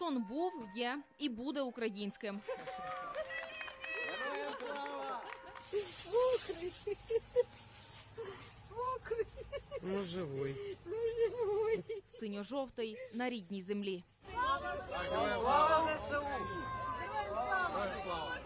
Херсон був, є і буде українським. Мокрий. Мокрий. Ну, живой. Ну, живой. Синьо-жовтий на рідній землі. Слава ЗСУ! Слава!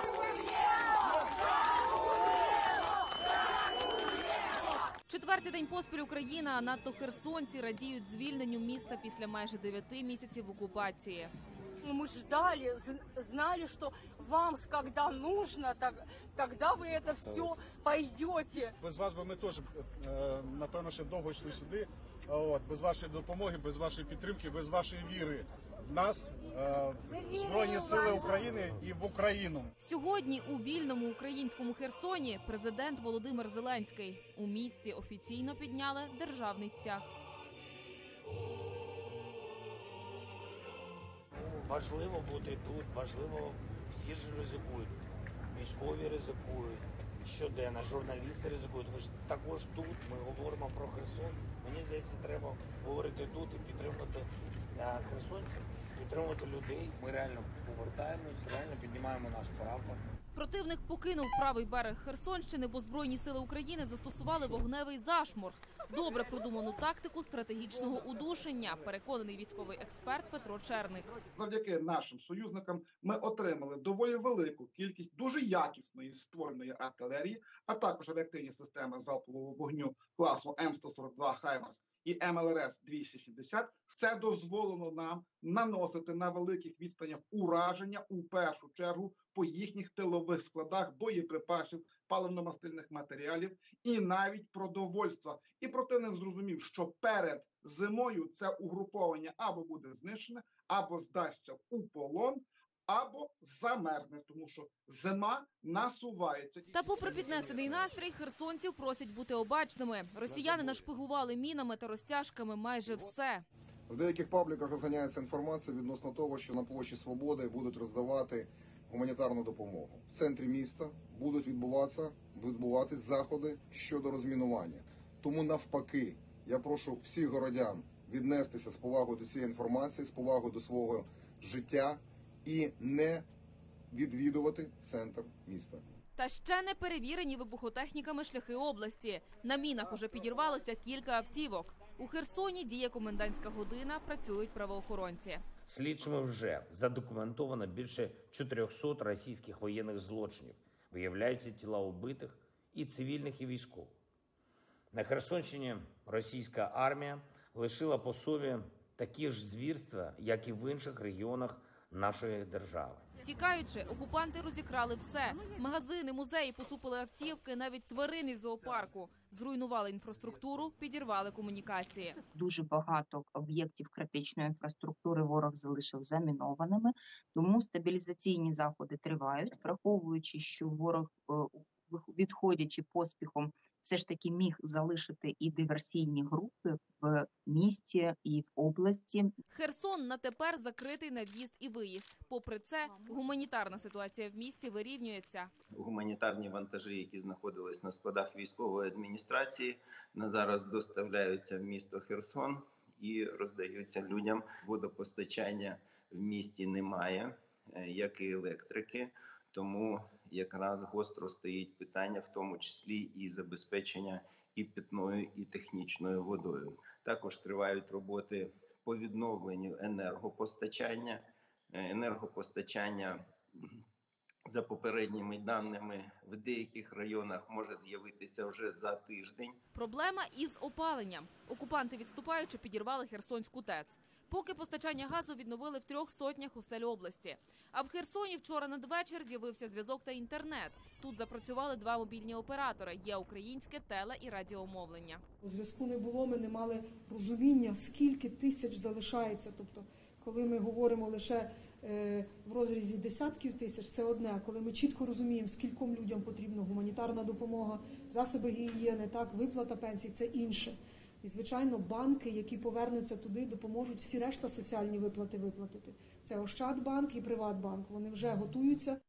Четвертий день поспіль Україна, а надто херсонці радіють звільненню міста після майже 9 місяців окупації. Мы ждали, знали, что вам, когда нужно, тогда вы это все пойдете. Без вас би ми теж, напевно, ще довго йшли сюди. Без вашої допомоги, без вашої підтримки, без вашої віри в нас, в Збройні Сили України і в Україну. Сьогодні у вільному українському Херсоні президент Володимир Зеленський. У місті офіційно підняли державний стяг. Важливо бути тут, важливо, всі ж ризикують, військові ризикують, щоденно, журналісти ризикують. Ви ж також тут, ми говоримо про Херсон. Мені здається, треба говорити тут і підтримувати херсонців, підтримувати людей. Ми реально повертаємось, реально піднімаємо наш прапор. Противник покинув правий берег Херсонщини, бо Збройні сили України застосували вогневий зашморг. Добре продуману тактику стратегічного удушення, переконаний військовий експерт Петро Черник. Завдяки нашим союзникам ми отримали доволі велику кількість дуже якісної створеної артилерії, а також реактивні системи залпового вогню класу М142 «Хаймарс» і МЛРС-270. Це дозволило нам наносити на великих відстанях ураження у першу чергу по їхніх тилових складах боєприпасів, паливно-мастильних матеріалів і навіть продовольства. І противник зрозумів, що перед зимою це угруповання або буде знищене, або здасться у полон, або замерзне, тому що зима насувається. Та попри піднесений настрій, херсонців просять бути обачними. Росіяни нашпигували мінами та розтяжками майже все. В деяких пабліках розганяється інформація відносно того, що на площі Свободи будуть роздавати гуманітарну допомогу. В центрі міста будуть відбуватись заходи щодо розмінування. Тому навпаки, я прошу всіх городян віднестися з повагою до цієї інформації, з повагою до свого життя і не відвідувати центр міста. Та ще не перевірені вибухотехніками шляхи області. На мінах уже підірвалося кілька автівок. У Херсоні діє комендантська година, працюють правоохоронці. Слідчими вже задокументовано більше 400 російських воєнних злочинів. Виявляються тіла убитих і цивільних, і військових. На Херсонщині російська армія лишила по собі такі ж звірства, як і в інших регіонах нашої держави. Тікаючи, окупанти розікрали все. Магазини, музеї, поцупили автівки, навіть тварин із зоопарку. Зруйнували інфраструктуру, підірвали комунікації. Дуже багато об'єктів критичної інфраструктури ворог залишив замінованими, тому стабілізаційні заходи тривають, враховуючи, що ворог, відходячи поспіхом, все ж таки міг залишити і диверсійні групи в місті і в області. Херсон на тепер закритий на в'їзд і виїзд. Попри це, гуманітарна ситуація в місті вирівнюється. Гуманітарні вантажі, які знаходились на складах військової адміністрації, на зараз доставляються в місто Херсон і роздаються людям. Водопостачання в місті немає, як і електрики. Тому якраз гостро стоїть питання, в тому числі і забезпечення і питною, і технічною водою. Також тривають роботи по відновленню енергопостачання. Енергопостачання, за попередніми даними, в деяких районах може з'явитися вже за тиждень. Проблема із опаленням. Окупанти, відступаючи, підірвали Херсонську ТЕЦ. Поки постачання газу відновили в 300 осель області. А в Херсоні вчора надвечір з'явився зв'язок та інтернет. Тут запрацювали 2 мобільні оператори. Є українське теле- і радіомовлення. Зв'язку не було, ми не мали розуміння, скільки тисяч залишається. Тобто, коли ми говоримо лише в розрізі десятків тисяч, це одне. А коли ми чітко розуміємо, скільком людям потрібна гуманітарна допомога, засоби гігієни, так, виплата пенсій – це інше. І, звичайно, банки, які повернуться туди, допоможуть всі решта соціальні виплати виплатити. Це Ощадбанк і Приватбанк. Вони вже готуються.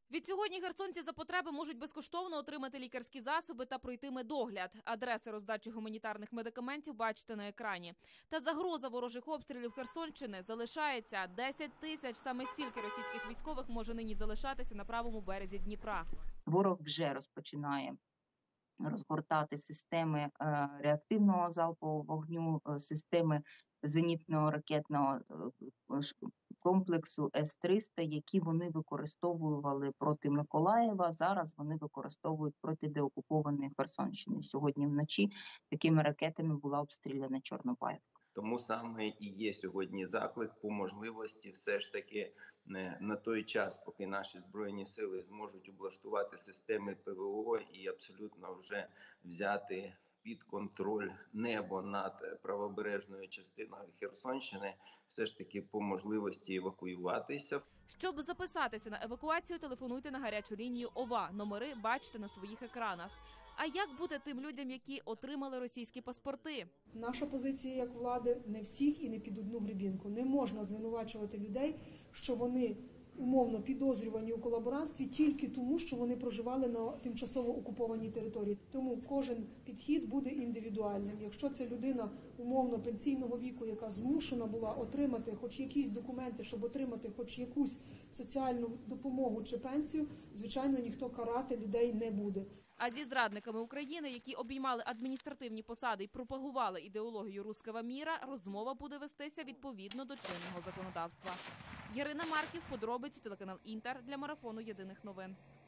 Відсьогодні херсонці за потреби можуть безкоштовно отримати лікарські засоби та пройти медогляд. Адреси роздачі гуманітарних медикаментів бачите на екрані. Та загроза ворожих обстрілів Херсонщини залишається. 10 тисяч, саме стільки російських військових може нині залишатися на правому березі Дніпра. Ворог вже розпочинає розгортати системи реактивного залпового вогню, системи зенітного ракетного комплексу С-300, які вони використовували проти Миколаєва. Зараз вони використовують проти деокупованої Херсонщини. Сьогодні вночі такими ракетами була обстріляна Чорнобаївка. Тому саме і є сьогодні заклик по можливості все ж таки на той час, поки наші Збройні сили зможуть облаштувати системи ПВО і абсолютно вже взяти під контроль небо над правобережною частиною Херсонщини, все ж таки по можливості евакуюватися. Щоб записатися на евакуацію, телефонуйте на гарячу лінію ОВА. Номери бачите на своїх екранах. А як бути тим людям, які отримали російські паспорти? Наша позиція як влади – не всіх і не під одну гребінку. Не можна звинувачувати людей, що вони умовно підозрювані у колаборантстві тільки тому, що вони проживали на тимчасово окупованій території. Тому кожен підхід буде індивідуальним. Якщо це людина умовно пенсійного віку, яка змушена була отримати хоч якісь документи, щоб отримати хоч якусь соціальну допомогу чи пенсію, звичайно, ніхто карати людей не буде. А зі зрадниками України, які обіймали адміністративні посади і пропагували ідеологію «русского міра», розмова буде вестися відповідно до чинного законодавства. Ярина Марків, подробиці, телеканал «Інтер» для марафону єдиних новин.